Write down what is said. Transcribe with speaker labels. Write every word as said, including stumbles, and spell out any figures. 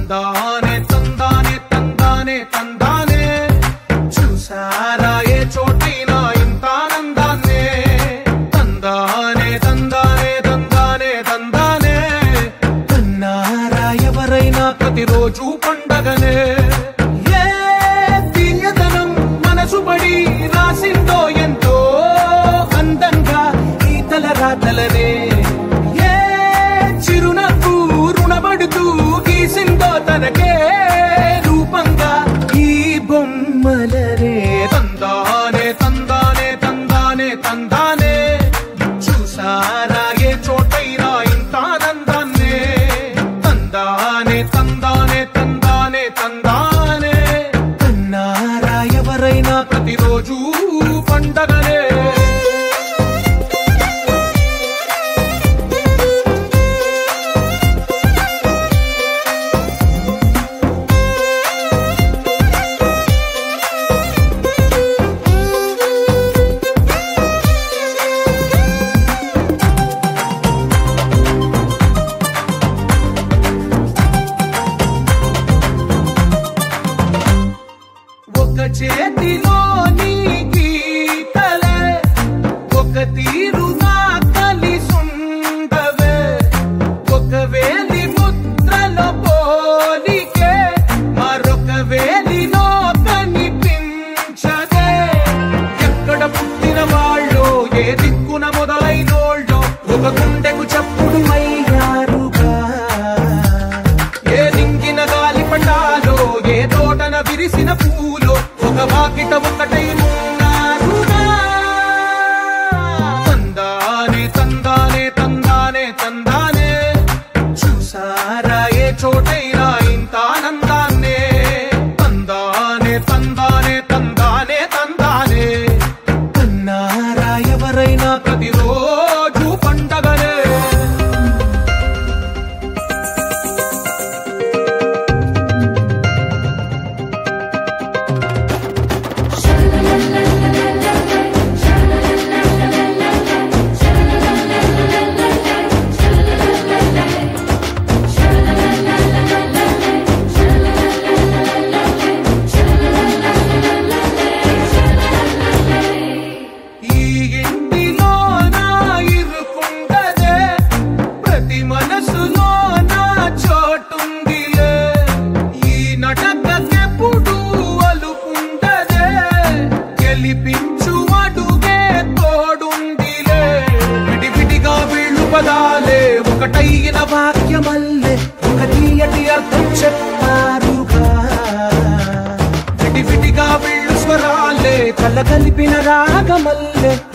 Speaker 1: తందానే తందానే తందానే తందానే చూసారా ఏ చోటైనా ఇంత ఆనందాన్నే తందానే తందానే తందానే తందానే కన్నారా ఎవరైనా ప్రతిరోజు పండగనే ఏ తీయదనం మనసుబడి రాసిందో ఎంతో అందంగా ఈ తల రాతలనే ఏ చిరునవ్వు రుణపడుతూ గీసిందో తనకే రూపంగా ఈ బొమ్మలనే తందానే తందానే తందానే తందానే చూసారా ఏ చోటైనా ఇంత ఆనందాన్నే తందానే తందానే తందానే తందానే కన్నారా ఎవరైనా ప్రతిరోజు పండగనే చేతిలోని గీతలే ఒక తీరుగా కలిసుండవే ఒక వేలి ముద్రలో పోలికే మరొక వేలిలో కనిపించదే ఎక్కడ పుట్టిన వాళ్ళో ఏ దిక్కున మొదలైనోళ్ళో ఒక గుండెకు చప్పుడు అయ్యారుగా ఏ దింగిన గాలి పటాలో ఏ తోటన విరిసిన పూలో ఒక వాకిట ఒకటై ఉన్నారుగా తందానే తందానే తందానే తందానే చూసారా ఏ చోటైనా ఇంత ఆనందాన్నే తందానే తందానే తందానే తందానే కన్నారా ఎవరైనా ప్రతిరోజు పండగనే ఒకటైన వాక్యమల్లే ఒక తీయటి అర్థం చెప్పారుగా విడివిడిగా వీళ్ళు స్వరాలే కల కలిపిన రాగమల్లే